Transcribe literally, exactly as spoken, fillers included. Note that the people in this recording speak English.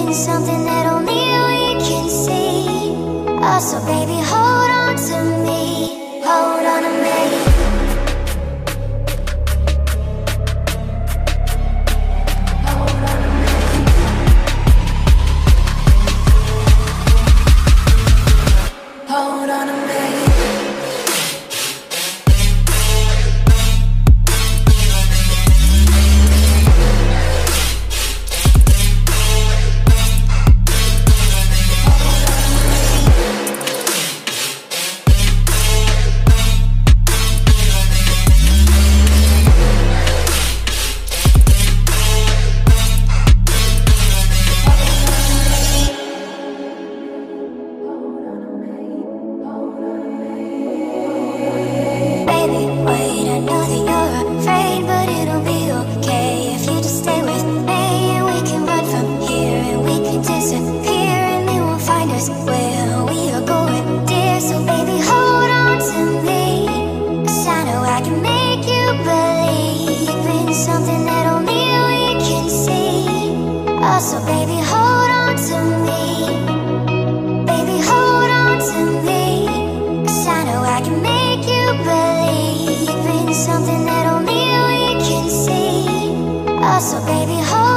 in something that only we can see. Oh, so baby, hold on to me, hold on to me. Hold on to me. So baby, hold on to me, baby, hold on to me, 'cause I know I can make you believe in something that only we can see. Oh, so baby, hold